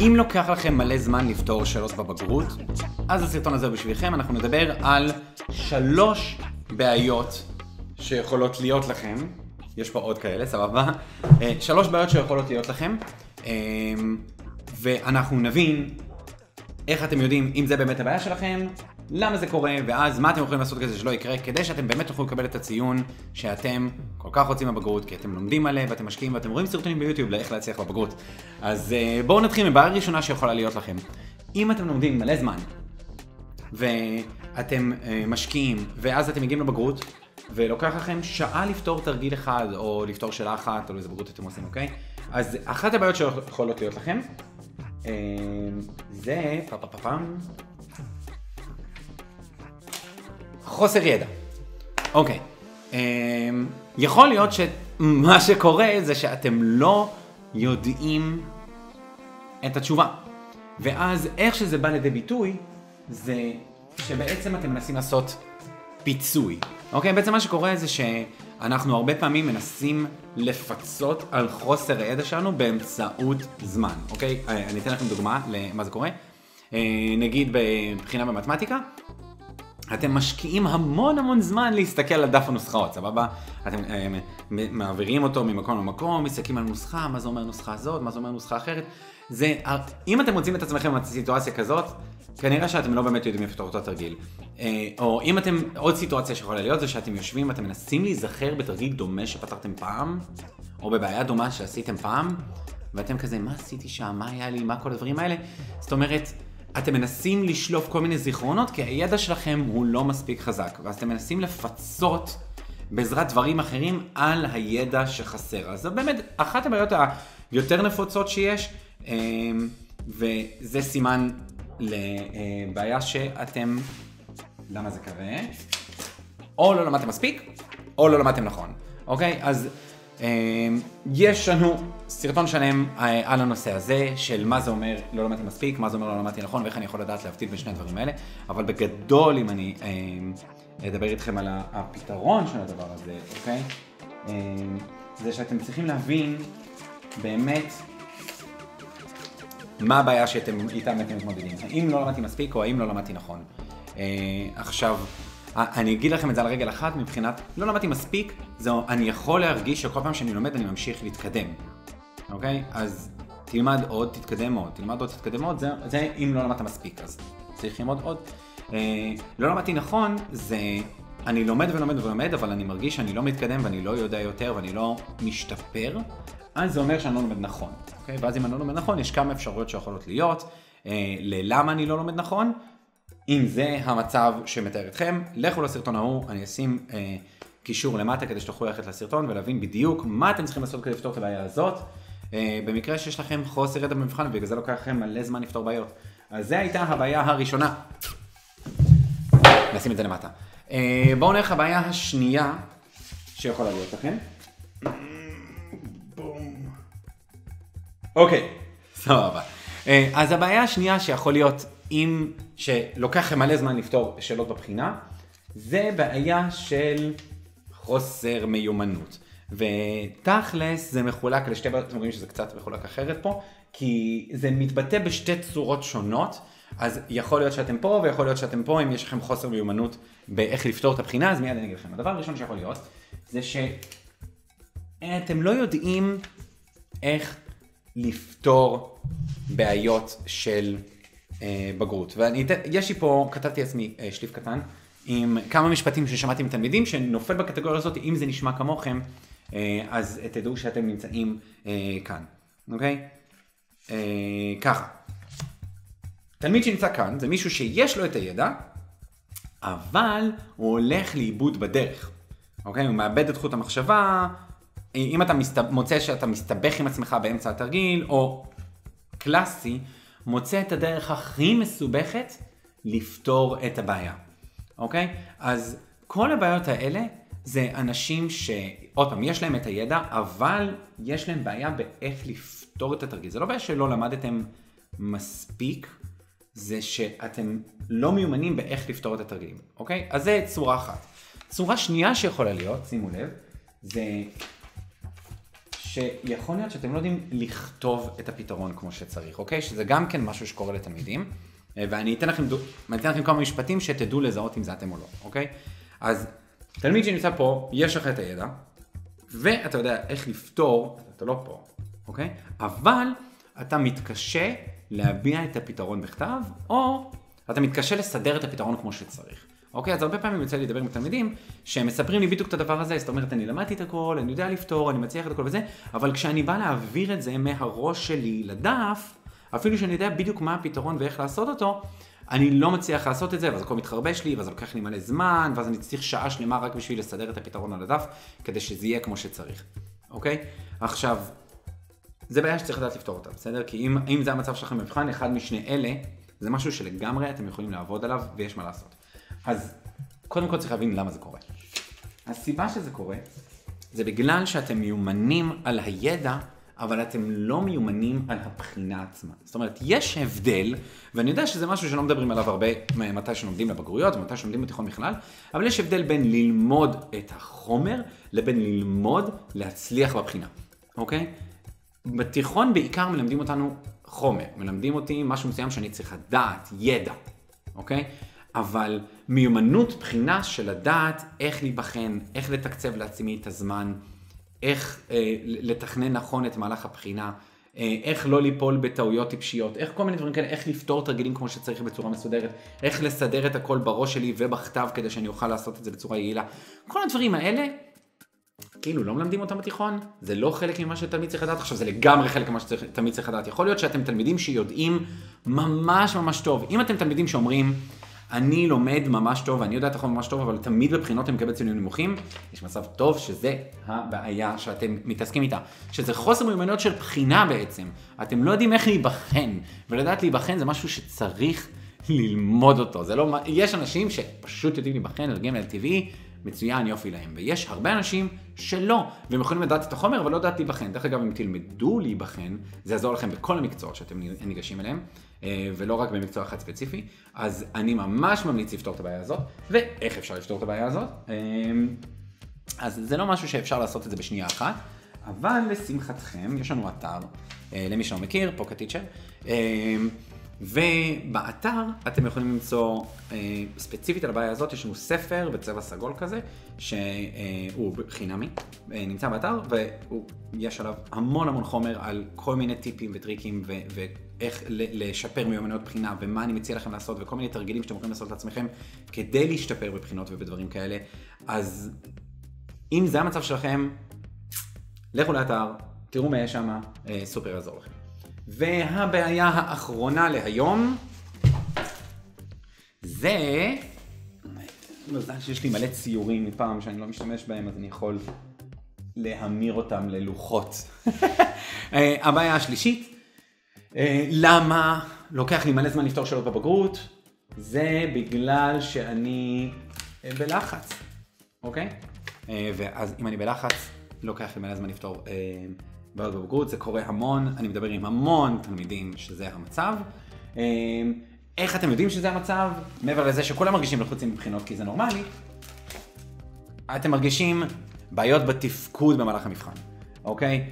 אם לוקח לכם מלא זמן לפתור שאלות בבגרות, אז הסרטון הזה בשבילכם. אנחנו נדבר על 3 בעיות שיכולות להיות לכם. יש פה עוד כאלה, סבבה? 3 בעיות שיכולות להיות לכם, ואנחנו נבין איך אתם יודעים אם זה באמת הבעיה שלכם, למה זה קורה, ואז מה אתם יכולים לעשות כזה שלא יקרה, כדי שאתם באמת תוכלו לקבל את הציון שאתם כל כך רוצים בבגרות, כי אתם לומדים מלא ואתם משקיעים ואתם רואים סרטונים ביוטיוב לאיך להצליח בבגרות. אז בואו נתחיל מבעיה ראשונה שיכולה להיות לכם. אם אתם לומדים מלא זמן, ואתם משקיעים, ואז אתם מגיעים לבגרות, ולוקח לכם שעה לפתור תרגיל אחד, או לפתור שאלה אחת, או איזה בגרות אתם עושים, אוקיי? אז אחת הבעיות שיכולות להיות לכם, זה חוסר ידע. אוקיי. יכול להיות שמה שקורה זה שאתם לא יודעים את התשובה. ואז איך שזה בא לידי ביטוי, זה שבעצם אתם מנסים לעשות פיצוי. אוקיי? בעצם מה שקורה זה שאנחנו הרבה פעמים מנסים לפצות על חוסר הידע שלנו באמצעות זמן. אוקיי? אני אתן לכם דוגמה למה זה קורה. נגיד בבחינה במתמטיקה, אתם משקיעים המון זמן להסתכל על דף הנוסחאות, סבבה? אתם מעבירים אותו ממקום למקום, מסתכלים על נוסחה, מה זה אומר נוסחה הזאת, מה זה אומר נוסחה אחרת. אם אתם מוצאים את עצמכם בסיטואציה כזאת, כנראה שאתם לא באמת יודעים לפתור אותו תרגיל. או אם אתם, עוד סיטואציה שיכולה להיות, זה שאתם יושבים ואתם מנסים להיזכר בתרגיל דומה שפתרתם פעם, או בבעיה דומה שעשיתם פעם, ואתם כזה, מה עשיתי שם, מה היה לי, מה כל הדברים האלה? זאת אומרת, אתם מנסים לשלוף כל מיני זיכרונות, כי הידע שלכם הוא לא מספיק חזק, ואז אתם מנסים לפצות בעזרת דברים אחרים על הידע שחסר. אז זו באמת אחת הבעיות היותר נפוצות שיש, וזה סימן לבעיה שאתם, למה זה קרה? או לא למדתם מספיק, או לא למדתם נכון. אוקיי? אז יש לנו סרטון שלם על הנושא הזה של מה זה אומר לא למדתי מספיק, מה זה אומר לא למדתי נכון, ואיך אני יכול לדעת להבדיל בין שני הדברים האלה. אבל בגדול, אם אני אדבר איתכם על הפתרון של הדבר הזה, אוקיי? זה שאתם צריכים להבין באמת מה הבעיה איתם אתם מתמודדים. האם לא למדתי מספיק או האם לא למדתי נכון. עכשיו, אני אגיד לכם את זה על רגל אחת, מבחינת לא למדתי מספיק, אני יכול להרגיש שכל פעם שאני לומד אני ממשיך להתקדם. אוקיי? אז תלמד עוד, תתקדם עוד, תלמד עוד, תתקדם עוד, זה אם לא למדת מספיק, אז צריך ללמוד עוד. לא למדתי נכון, זה אני לומד ולומד, אבל אני מרגיש שאני לא מתקדם ואני לא יודע יותר ואני לא משתפר, אז זה אומר שאני לא לומד נכון. אוקיי? ואז אם אני לא לומד נכון, יש כמה אפשרויות שיכולות להיות, ללמה אני לא לומד נכון. אם זה המצב שמתאר אתכם, לכו לסרטון ההוא, אני אשים קישור למטה כדי שתוכלו ללכת לסרטון ולהבין בדיוק מה אתם צריכים לעשות כדי לפתור את הבעיה הזאת, במקרה שיש לכם חוסר ידע במבחן ובגלל זה לוקח לכם מלא זמן לפתור בעיות. אז זו הייתה הבעיה הראשונה. נשים את זה למטה. בואו נלך הבעיה השנייה שיכולה להיות לכם. אוקיי, סבבה. אז הבעיה השנייה שיכול להיות שלוקח לכם מלא זמן לפתור שאלות בבחינה, זה בעיה של חוסר מיומנות. ותכלס זה מחולק לשתי בעיות, אתם רואים שזה קצת מחולק אחרת פה, כי זה מתבטא בשתי צורות שונות, אז יכול להיות שאתם פה ויכול להיות שאתם פה, אם יש לכם חוסר מיומנות באיך לפתור את הבחינה, אז מיד אני אגיד לכם. הדבר הראשון שיכול להיות, זה שאתם לא יודעים איך לפתור בעיות של בגרות. יש לי פה, כתבתי עצמי שליף קטן, עם כמה משפטים ששמעתי מתלמידים, שנופל בקטגוריה הזאת, אם זה נשמע כמוכם, אז תדעו שאתם נמצאים כאן. אוקיי? ככה. תלמיד שנמצא כאן, זה מישהו שיש לו את הידע, אבל הוא הולך לאיבוד בדרך. אוקיי? הוא מאבד את חוט המחשבה, אם אתה מוצא שאתה מסתבך עם עצמך באמצע התרגיל, או קלאסי, מוצא את הדרך הכי מסובכת לפתור את הבעיה. אוקיי? אז כל הבעיות האלה זה אנשים שעוד פעם, יש להם את הידע, אבל יש להם בעיה באיך לפתור את התרגיל. זה לא בעיה שלא למדתם מספיק, זה שאתם לא מיומנים באיך לפתור את התרגילים. אוקיי? אז זה צורה אחת. צורה שנייה שיכולה להיות, שימו לב, זה שיכול להיות שאתם לא יודעים לכתוב את הפתרון כמו שצריך, אוקיי? שזה גם כן משהו שקורה לתלמידים, ואני אתן לכם כמה משפטים שתדעו לזהות אם זה אתם או לא, אוקיי? אז תלמיד שנמצא פה, יש לך את הידע, ואתה יודע איך לפתור, אתה לא פה, אוקיי? אבל אתה מתקשה להביע את הפתרון בכתב, או אתה מתקשה לסדר את הפתרון כמו שצריך. אוקיי, אז הרבה פעמים יוצא לי לדבר עם תלמידים שהם מספרים לי בדיוק את הדבר הזה, זאת אומרת, אני למדתי את הכל, אני יודע לפתור, אני מצליח את הכל וזה, אבל כשאני בא להעביר את זה מהראש שלי לדף, אפילו שאני יודע בדיוק מה הפתרון ואיך לעשות אותו, אני לא מצליח לעשות את זה, ואז הכל מתחרבש לי, ואז לוקח לי מלא זמן, ואז אני צריך שעה שלמה רק בשביל לסדר את הפתרון על הדף, כדי שזה יהיה כמו שצריך. אוקיי? עכשיו, זה בעיה שצריך לדעת לפתור אותה, בסדר? כי אם זה המצב שלכם במבחן, אחד משני אלה, זה משהו שלגמרי אתם יכולים לעבוד עליו, ויש מה לעשות. אז קודם כל צריך להבין למה זה קורה. הסיבה שזה קורה, זה בגלל שאתם מיומנים על הידע, אבל אתם לא מיומנים על הבחינה עצמה. זאת אומרת, יש הבדל, ואני יודע שזה משהו שלא מדברים עליו הרבה מתי שלומדים לבגרויות, ומתי שלומדים בתיכון בכלל, אבל יש הבדל בין ללמוד את החומר, לבין ללמוד להצליח בבחינה. אוקיי? בתיכון בעיקר מלמדים אותנו חומר, מלמדים אותי משהו מסוים שאני צריך לדעת, ידע. אוקיי? אבל מיומנות בחינה של לדעת איך להיבחן, איך לתקצב לעצמי את הזמן, איך לתכנן נכון את מהלך הבחינה, איך לא ליפול בטעויות טיפשיות, איך כל מיני דברים כאלה, איך לפתור תרגילים כמו שצריך בצורה מסודרת, איך לסדר את הכל בראש שלי ובכתב כדי שאני אוכל לעשות את זה בצורה יעילה. כל הדברים האלה, כאילו לא מלמדים אותם בתיכון, זה לא חלק ממה שתלמיד צריך לדעת, עכשיו זה לגמרי חלק ממה שתלמיד צריך לדעת. יכול להיות שאתם תלמידים שיודעים ממש ממש טוב. אם אתם תלמידים שאומרים, אני לומד ממש טוב, ואני יודע את החומר ממש טוב, אבל תמיד בבחינות אני מקבל ציונים נמוכים, יש מצב טוב שזה הבעיה שאתם מתעסקים איתה, שזה חוסר מיומנויות של בחינה בעצם. אתם לא יודעים איך להיבחן, ולדעת להיבחן זה משהו שצריך ללמוד אותו. זה לא, יש אנשים שפשוט יודעים להיבחן, הרגים טבעי, מצוין, יופי להם. ויש הרבה אנשים שלא, והם יכולים לדעת את החומר, אבל לא לדעת להיבחן. דרך אגב, אם תלמדו להיבחן, זה יעזור לכם בכל המקצועות שאתם ניגשים אליהם, ולא רק במקצוע אחד ספציפי. אז אני ממש ממליץ לפתור את הבעיה הזאת, ואיך אפשר לפתור את הבעיה הזאת. אז זה לא משהו שאפשר לעשות את זה בשנייה אחת, אבל לשמחתכם, יש לנו אתר, למי שלא מכיר, Pocket Teacher, ובאתר אתם יכולים למצוא ספציפית על הבעיה הזאת, יש לנו ספר בצבע סגול כזה, שהוא חינמי, נמצא באתר, ויש עליו המון המון חומר על כל מיני טיפים וטריקים, ואיך לשפר מיומנויות בחינה, ומה אני מציע לכם לעשות, וכל מיני תרגילים שאתם יכולים לעשות לעצמכם, כדי להשתפר בבחינות ובדברים כאלה. אז אם זה המצב שלכם, לכו לאתר, תראו מה יש שם, סופר יעזור לכם. והבעיה האחרונה להיום, זה, מזל שיש לי מלא ציורים מפעם שאני לא משתמש בהם, אז אני יכול להמיר אותם ללוחות. הבעיה השלישית, למה לוקח לי מלא זמן לפתור שאלות בבגרות? זה בגלל שאני בלחץ, אוקיי? ואז אם אני בלחץ, לוקח לי מלא זמן לפתור בעיות בבגרות, זה קורה המון, אני מדבר עם המון תלמידים שזה המצב. איך אתם יודעים שזה המצב? מעבר לזה שכולם מרגישים לחוצים בבחינות כי זה נורמלי, אתם מרגישים בעיות בתפקוד במהלך המבחן, אוקיי?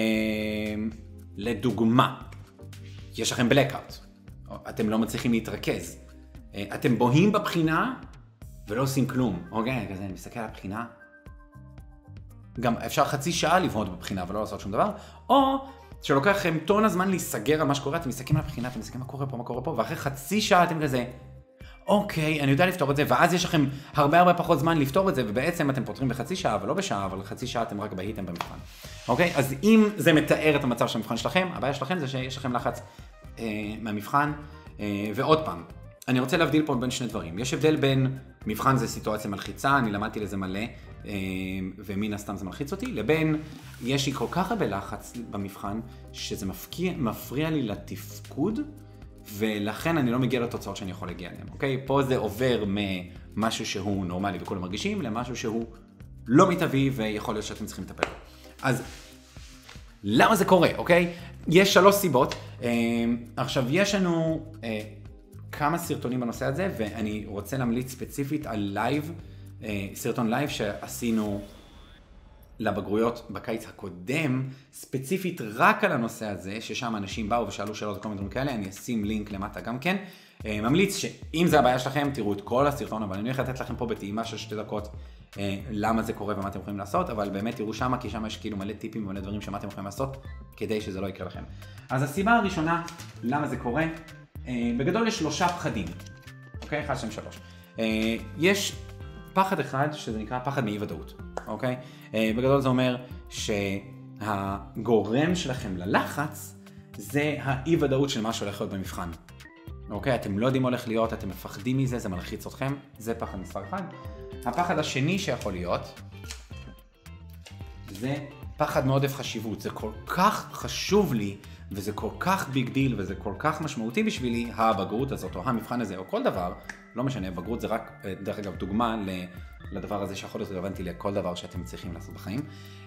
לדוגמה, יש לכם blackout, אתם לא מצליחים להתרכז, אתם בוהים בבחינה ולא עושים כלום, אוקיי? כזה אני מסתכל על הבחינה, גם אפשר חצי שעה לבהות בבחינה ולא לעשות שום דבר, או שלוקח לכם טון הזמן להיסגר על מה שקורה, אתם מסתכלים על הבחינה, אתם מסתכלים מה קורה פה, ואחרי חצי שעה אתם כזה, אוקיי, אני יודע לפתור את זה, ואז יש לכם הרבה פחות זמן לפתור את זה, ובעצם אתם פותרים בחצי שעה, ולא בשעה, אבל חצי שעה אתם רק בהיתם במבחן. אוקיי? אז אם זה מתאר את המצב של המבחן שלכם, הבעיה שלכם זה שיש לכם לחץ מהמבחן, ועוד פעם, אני רוצה להבדיל פה בין שני דברים. יש הבדל בין מבחן זה סיטואציה מלחיצה, אני למדתי לזה מלא, ומן הסתם זה מלחיץ אותי, לבין יש לי כל כך הרבה לחץ במבחן, שזה מפריע לי לתפקוד, ולכן אני לא מגיע לתוצאות שאני יכול להגיע אליהן, אוקיי? פה זה עובר ממשהו שהוא נורמלי וכולם מרגישים, למשהו שהוא לא מתאבי ויכול להיות שאתם צריכים לטפל. אז למה זה קורה, אוקיי? יש 3 סיבות. עכשיו, יש לנו כמה סרטונים בנושא הזה, ואני רוצה להמליץ ספציפית על לייב, סרטון לייב שעשינו לבגרויות בקיץ הקודם, ספציפית רק על הנושא הזה, ששם אנשים באו ושאלו שאלות וכל מיני דברים כאלה, אני אשים לינק למטה גם כן. ממליץ שאם זה הבעיה שלכם, תראו את כל הסרטון, אבל אני הולך לתת לכם פה בטעימה של 2 דקות למה זה קורה ומה אתם יכולים לעשות, אבל באמת תראו שמה, כי שם יש כאילו מלא טיפים ומלא דברים שמה אתם יכולים לעשות, כדי שזה לא יקרה לכם. אז הסיבה הראשונה, למה זה קורה, בגדול יש 3 פחדים, אוקיי? 1, 2, 3. יש פחד אחד שזה נקרא פחד מאי ודאות, אוקיי? בגדול זה אומר שהגורם שלכם ללחץ זה האי ודאות של מה שהולך להיות במבחן. אוקיי? אתם לא יודעים מה הולך להיות, אתם מפחדים מזה, זה מלחיץ אתכם, זה פחד מספר 1. הפחד השני שיכול להיות, זה פחד מעודף חשיבות, זה כל כך חשוב לי, וזה כל כך ביג דיל, וזה כל כך משמעותי בשבילי, הבגרות הזאת, או המבחן הזה, או כל דבר, לא משנה, בגרות זה רק, דרך אגב, דוגמה לדבר הזה שיכול להיות רלוונטי לכל דבר שאתם צריכים לעשות בחיים.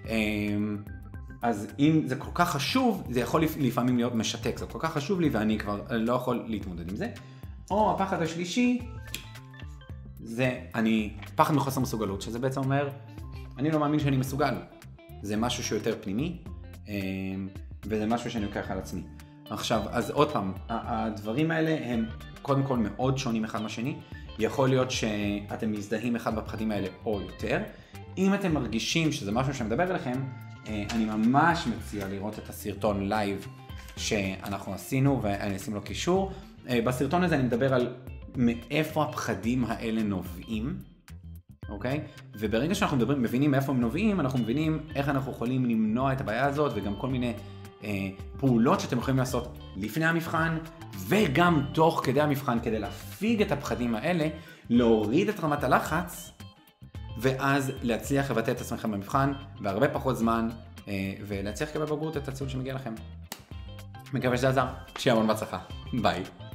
אז אם זה כל כך חשוב, זה יכול לפעמים להיות משתק, זה כל כך חשוב לי ואני כבר לא יכול להתמודד עם זה. או הפחד השלישי, זה פחד מחוסר מסוגלות, שזה בעצם אומר, אני לא מאמין שאני מסוגל. זה משהו שהוא יותר פנימי, וזה משהו שאני לוקח על עצמי. עכשיו, אז עוד פעם, הדברים האלה הם קודם כל מאוד שונים אחד מהשני. יכול להיות שאתם מזדהים אחד בפחדים האלה או יותר. אם אתם מרגישים שזה משהו שמדבר אליכם, אני ממש מציע לראות את הסרטון לייב שאנחנו עשינו, ואני אשים לו קישור. בסרטון הזה אני מדבר על מאיפה הפחדים האלה נובעים, אוקיי? וברגע שאנחנו מבינים מאיפה הם נובעים, אנחנו מבינים איך אנחנו יכולים למנוע את הבעיה הזאת, וגם כל מיני פעולות שאתם יכולים לעשות לפני המבחן, וגם תוך כדי המבחן, כדי להפיג את הפחדים האלה, להוריד את רמת הלחץ, ואז להצליח לבטא את עצמכם במבחן, בהרבה פחות זמן, ולהצליח לקבל בגרות את הציון שמגיע לכם. מקווה שזה עזר, שיהיה המון בהצלחה. ביי.